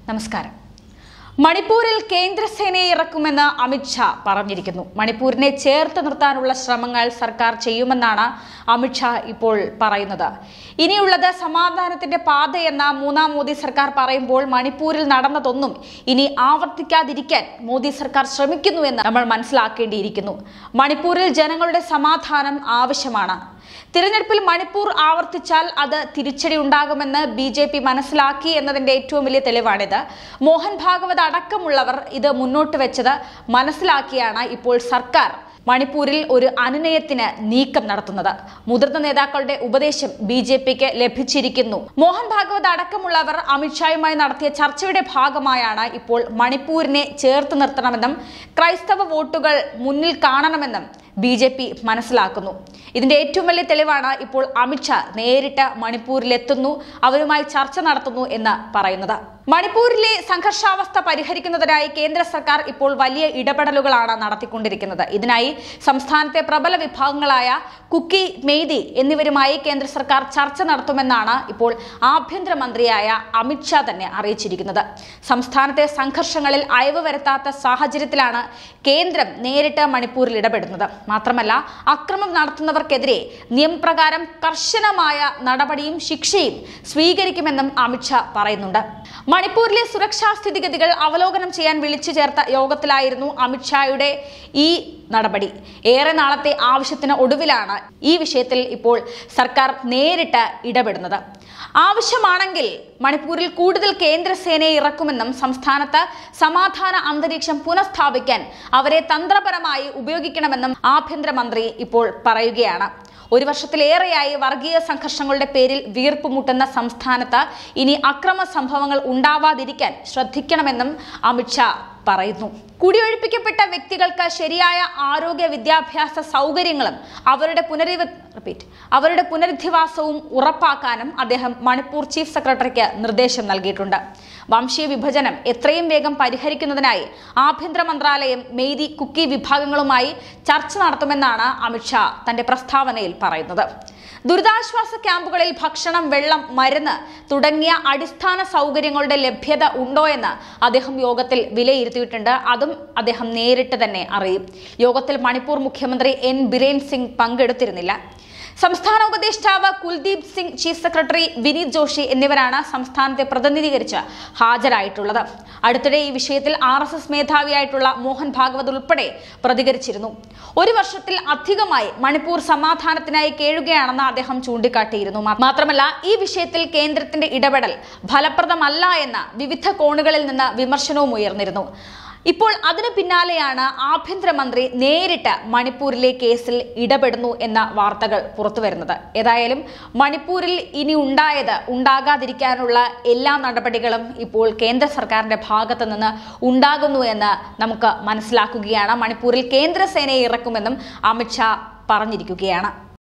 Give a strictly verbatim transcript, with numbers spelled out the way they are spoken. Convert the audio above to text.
നമസ്കാരം. മണിപ്പൂരിൽ കേന്ദ്രസേനയെ ഇറക്കുമെന്ന് അമിത്ഷാ പറഞ്ഞിരിക്കുന്നു. മണിപ്പൂരിനെ ചേർത്ത് നിർത്താനുള്ള ശ്രമങ്ങൾ സർക്കാർ ചെയ്യുമെന്നാണ് അമിത്ഷാ ഇപ്പോൾ പറയുന്നത്. ഇനിയുള്ളത് സമാധാനത്തിന്റെ പാതയെന്ന മൂന്നാം മോദി സർക്കാർ പറയുമ്പോൾ മണിപ്പൂരിൽ നടന്നതൊന്നും ഇനി ആവർത്തിക്കാതിരിക്കാൻ മോദി സർക്കാർ ശ്രമിക്കുന്നുവെന്ന് നമ്മൾ മനസ്സിലാക്കേണ്ടിയിരിക്കുന്നു. മണിപ്പൂരിൽ ജനങ്ങളുടെ സമാധാനം ആവശ്യമാണ്. തിരഞ്ഞെടുപ്പിൽ മണിപ്പൂർ ആവർത്തിച്ചാൽ അത് തിരിച്ചടി ഉണ്ടാകുമെന്ന് ബി ജെ പി മനസ്സിലാക്കി എന്നതിന്റെ ഏറ്റവും വലിയ തെളിവാണിത്. മോഹൻ ഭാഗവത് അടക്കമുള്ളവർ ഇത് മുന്നോട്ട് വെച്ചത് മനസ്സിലാക്കിയാണ് ഇപ്പോൾ സർക്കാർ മണിപ്പൂരിൽ ഒരു അനുനയത്തിന് നീക്കം നടത്തുന്നത്. മുതിർന്ന നേതാക്കളുടെ ഉപദേശം ബി ജെ പിക്ക് ലഭിച്ചിരിക്കുന്നു. മോഹൻ ഭാഗവത് അടക്കമുള്ളവർ അമിത്ഷായുമായി നടത്തിയ ചർച്ചയുടെ ഭാഗമായാണ് ഇപ്പോൾ മണിപ്പൂരിനെ ചേർത്ത് നിർത്തണമെന്നും ക്രൈസ്തവ വോട്ടുകൾ മുന്നിൽ കാണണമെന്നും ബി ജെ പി മനസ്സിലാക്കുന്നു. ഇതിന്റെ ഏറ്റവും വലിയ തെളിവാണ് ഇപ്പോൾ അമിത്ഷാ നേരിട്ട് മണിപ്പൂരിലെത്തുന്നു, അവരുമായി ചർച്ച നടത്തുന്നു എന്ന് പറയുന്നത്. മണിപ്പൂരിലെ സംഘർഷാവസ്ഥ പരിഹരിക്കുന്നതിനായി കേന്ദ്ര സർക്കാർ ഇപ്പോൾ വലിയ ഇടപെടലുകളാണ് നടത്തിക്കൊണ്ടിരിക്കുന്നത്. ഇതിനായി സംസ്ഥാനത്തെ പ്രബല വിഭാഗങ്ങളായ കുക്കി, മെയ്തി എന്നിവരുമായി കേന്ദ്ര സർക്കാർ ചർച്ച നടത്തുമെന്നാണ് ഇപ്പോൾ ആഭ്യന്തരമന്ത്രിയായ അമിത്ഷാ തന്നെ അറിയിച്ചിരിക്കുന്നത്. സംസ്ഥാനത്തെ സംഘർഷങ്ങളിൽ അയവ് വരുത്താത്ത സാഹചര്യത്തിലാണ് കേന്ദ്രം നേരിട്ട് മണിപ്പൂരിൽ ഇടപെടുന്നത്. മാത്രമല്ല, അക്രമം നടത്തുന്നവർക്കെതിരെ നിയമപ്രകാരം കർശനമായ നടപടിയും ശിക്ഷയും സ്വീകരിക്കുമെന്നും അമിത്ഷാ പറയുന്നുണ്ട്. മണിപ്പൂരിലെ സുരക്ഷാ സ്ഥിതിഗതികൾ അവലോകനം ചെയ്യാൻ വിളിച്ചു ചേർത്ത യോഗത്തിലായിരുന്നു അമിത്ഷായുടെ ഈ നടപടി. ഏറെ നാളത്തെ ആവശ്യത്തിന് ഒടുവിലാണ് ഈ വിഷയത്തിൽ ഇപ്പോൾ സർക്കാർ നേരിട്ട് ഇടപെടുന്നത്. ആവശ്യമാണെങ്കിൽ മണിപ്പൂരിൽ കൂടുതൽ കേന്ദ്രസേനയെ ഇറക്കുമെന്നും സംസ്ഥാനത്ത് സമാധാന അന്തരീക്ഷം പുനഃസ്ഥാപിക്കാൻ അവരെ തന്ത്രപരമായി ഉപയോഗിക്കണമെന്നും ആഭ്യന്തരമന്ത്രി ഇപ്പോൾ പറയുകയാണ്. ഒരു വർഷത്തിലേറെയായി വർഗീയ സംഘർഷങ്ങളുടെ പേരിൽ വീർപ്പുമുട്ടുന്ന സംസ്ഥാനത്ത് ഇനി അക്രമ സംഭവങ്ങൾ ഉണ്ടാവാതിരിക്കാൻ ശ്രദ്ധിക്കണമെന്നും അമിത്ഷാ പറയുന്നു. കുടിയൊഴിപ്പിക്കപ്പെട്ട വ്യക്തികൾക്ക് ശരിയായ ആരോഗ്യ വിദ്യാഭ്യാസ സൗകര്യങ്ങളും അവരുടെ പുനരവ റിപ്പീറ്റ് അവരുടെ പുനരധിവാസവും ഉറപ്പാക്കാനും അദ്ദേഹം മണിപ്പൂർ ചീഫ് സെക്രട്ടറിക്ക് നിർദ്ദേശം നൽകിയിട്ടുണ്ട്. വംശീയ വിഭജനം എത്രയും വേഗം പരിഹരിക്കുന്നതിനായി ആഭ്യന്തര മന്ത്രാലയം മെയ്തി, കുക്കി വിഭാഗങ്ങളുമായി ചർച്ച നടത്തുമെന്നാണ് അമിത്ഷാ തന്റെ പ്രസ്താവനയിൽ പറയുന്നത്. ദുരിതാശ്വാസ ക്യാമ്പുകളിൽ ഭക്ഷണം, വെള്ളം, മരുന്ന് തുടങ്ങിയ അടിസ്ഥാന സൗകര്യങ്ങളുടെ ലഭ്യത ഉണ്ടോ എന്ന് അദ്ദേഹം യോഗത്തിൽ വിലയിരുത്തിയിട്ടുണ്ട്. അതും അദ്ദേഹം നേരിട്ട് തന്നെ അറിയും. യോഗത്തിൽ മണിപ്പൂർ മുഖ്യമന്ത്രി എൻ ബിരേൻ സിംഗ് പങ്കെടുത്തിരുന്നില്ല. സംസ്ഥാന ഉപദേഷ്ടാവ് കുൽദീപ് സിംഗ്, ചീഫ് സെക്രട്ടറി വിനീത് ജോഷി എന്നിവരാണ് സംസ്ഥാനത്തെ പ്രതിനിധീകരിച്ച് ഹാജരായിട്ടുള്ളത്. അടുത്തിടെ ഈ വിഷയത്തിൽ ആർ എസ് എസ് മേധാവിയായിട്ടുള്ള മോഹൻ ഭാഗവത് ഉൾപ്പെടെ പ്രതികരിച്ചിരുന്നു. ഒരു വർഷത്തിൽ അധികമായി മണിപ്പൂർ സമാധാനത്തിനായി കേഴുകയാണെന്ന് അദ്ദേഹം ചൂണ്ടിക്കാട്ടിയിരുന്നു. മാത്രമല്ല, ഈ വിഷയത്തിൽ കേന്ദ്രത്തിന്റെ ഇടപെടൽ ഫലപ്രദമല്ല എന്ന വിവിധ കോണുകളിൽ നിന്ന് വിമർശനവും ഉയർന്നിരുന്നു. ഇപ്പോൾ അതിനു പിന്നാലെയാണ് ആഭ്യന്തരമന്ത്രി നേരിട്ട് മണിപ്പൂരിലെ കേസിൽ ഇടപെടുന്നു എന്ന വാർത്തകൾ പുറത്തുവരുന്നത്. ഏതായാലും മണിപ്പൂരിൽ ഇനി ഉണ്ടായത് ഉണ്ടാകാതിരിക്കാനുള്ള എല്ലാ നടപടികളും ഇപ്പോൾ കേന്ദ്ര സർക്കാരിന്റെ ഭാഗത്ത് നിന്ന് ഉണ്ടാകുന്നു എന്ന് നമുക്ക് മനസ്സിലാക്കുകയാണ്. മണിപ്പൂരിൽ കേന്ദ്രസേനയെ ഇറക്കുമെന്നും അമിത്ഷാ പറഞ്ഞിരിക്കുകയാണ്.